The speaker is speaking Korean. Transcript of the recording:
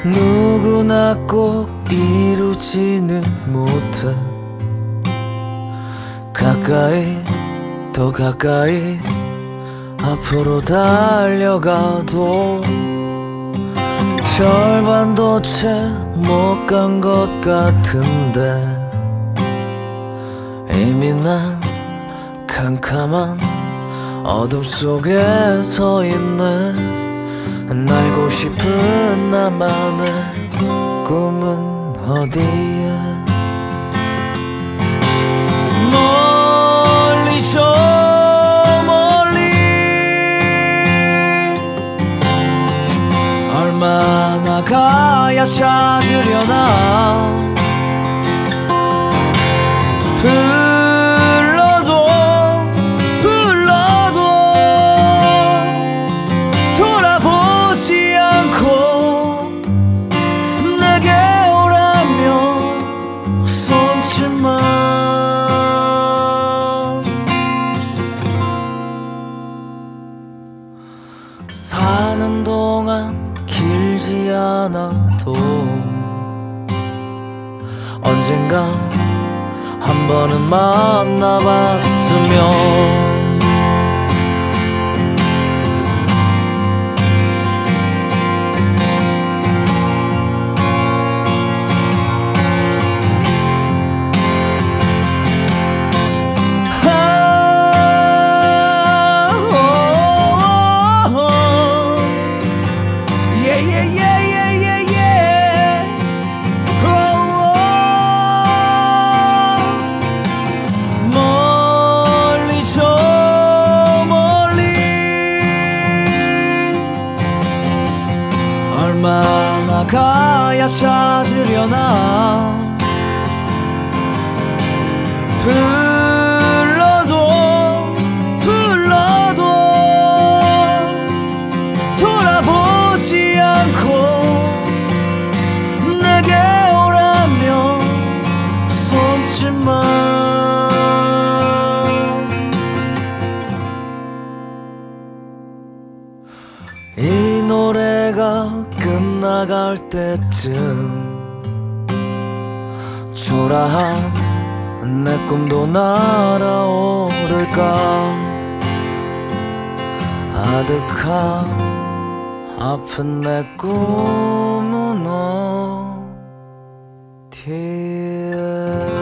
누구나 꼭 이루지는 못해. 가까이 더 가까이 앞으로 달려가도 절반도 채 못 간 것 같은데 이미 난 캄캄한 어둠 속에 서 있네. 날고 싶은 나만의 꿈은 어디에. 멀리 저 멀리 얼마나 가야 찾으려나. 돌아보지 않고 내게 오라며 손짓만. 사는 동안 길지 않아도 언젠가 한 번은 만나봤으면. 얼마나 가야 찾으려나. 불러도 돌아보지 않고 내게 오라며 손짓만. 이 노래가 끝나갈 때쯤 초라한 내 꿈도 날아오를까. 아득한 아픈 내 꿈은 어디에.